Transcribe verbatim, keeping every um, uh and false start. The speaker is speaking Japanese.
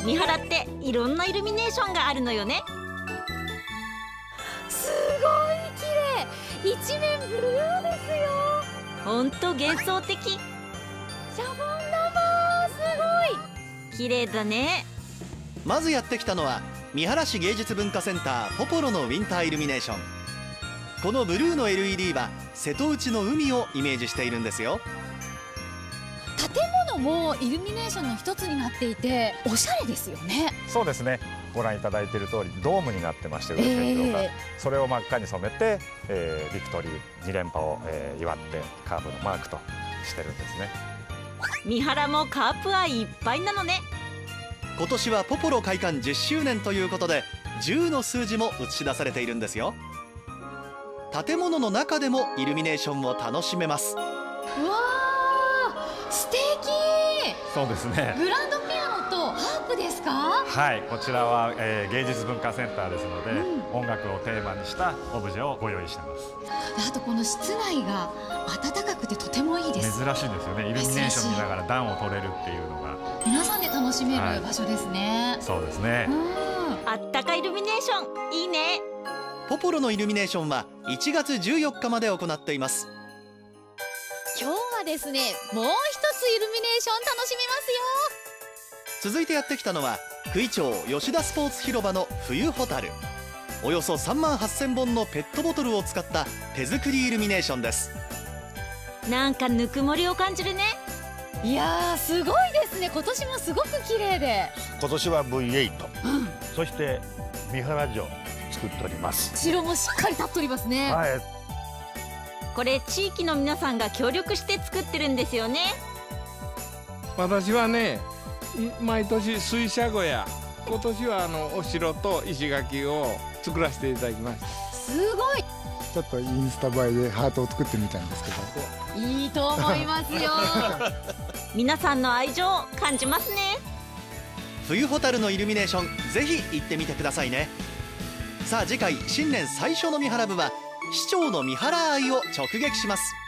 三原っていろんなイルミネーションがあるのよね。 すごい綺麗、一面ブルーですよ。 ほんと幻想的。 シャボン玉すごい綺麗だね。 まずやってきたのは三原市芸術文化センターポポロのウィンターイルミネーション。このブルーの エルイーディー は瀬戸内の海をイメージしているんですよ。 建物もイルミネーションの一つになっていておしゃれですよね。 そうですね、ご覧いただいている通りドームになってまして、上天井が、えー、それを真っ赤に染めて、えー、ビクトリーに連覇を、えー、祝ってカープのマークとしてるんですね。 三原もカープ愛いっぱいなのね。 今年はポポロ開館じゅっしゅうねんということでじゅうの数字も映し出されているんですよ。建物の中でもイルミネーションを楽しめます。 うわー、素敵。 そうですね、 グランドピアノとハープですか？ はい、こちらは、えー、芸術文化センターですので、うん、音楽をテーマにしたオブジェをご用意してます。 あとこの室内が暖かくてとてもいいです。 珍しいですよね、イルミネーション見ながら暖を取れるっていうのが皆さんで楽しめる場所ですね。 はい、そうですね、 あったかイルミネーションいいね。 ポポロのイルミネーションはいちがつじゅうよっかまで行っています。 今日はですね、もう一つイルミネーション楽しめますよ。 続いてやってきたのは九井町吉田スポーツ広場の冬ホタル。およそさんまんはっせんぼんのペットボトルを使った手作りイルミネーションです。 なんかぬくもりを感じるね。 いやーすごいですね。今年もすごく綺麗で、 今年は ブイエイト、 うん、 そして三原城作っております。 城もしっかり立っておりますね。 はい、 これ地域の皆さんが協力して作ってるんですよね。 私はね、毎年水車小屋、今年はあのお城と石垣を作らせていただきました。 すごい。 ちょっとインスタ映えでハートを作ってみたんですけど、 いいと思いますよ皆さんの愛情を感じますね。 冬ホタルのイルミネーション、ぜひ行ってみてくださいね。さあ次回新年最初の三原部は市長の三原愛を直撃します。